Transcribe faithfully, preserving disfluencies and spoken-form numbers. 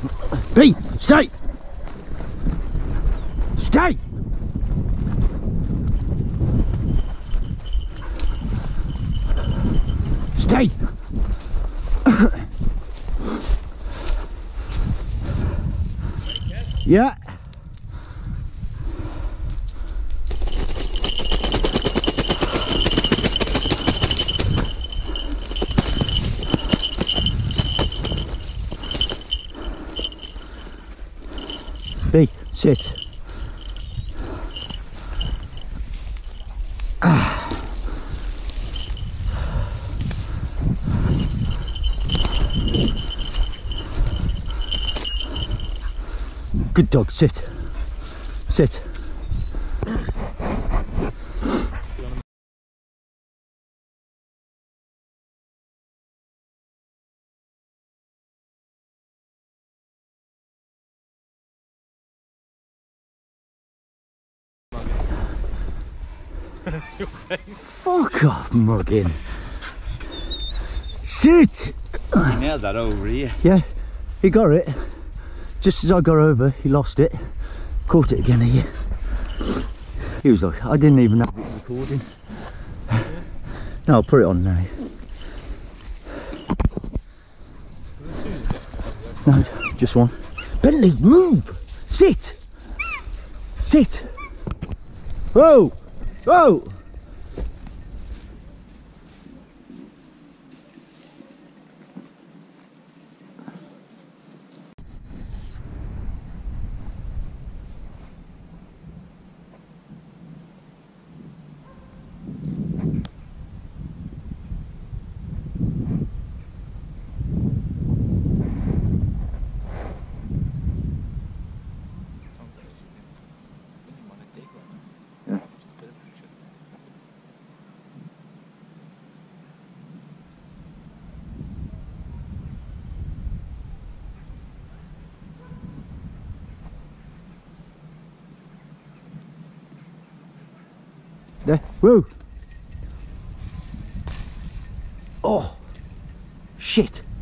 B, stay! Stay! Stay! Yeah. B, sit. Ah. Good dog, sit. Sit. Your face. Fuck off, mugging. Sit! You nailed that over here. Yeah, he got it. Just as I got over, he lost it. Caught it again here. He was like, I didn't even have it recording. Yeah. No, I'll put it on now. No, just one. Bentley, move! Sit! Sit! Whoa! Whoa! There, whoa! Oh, shit!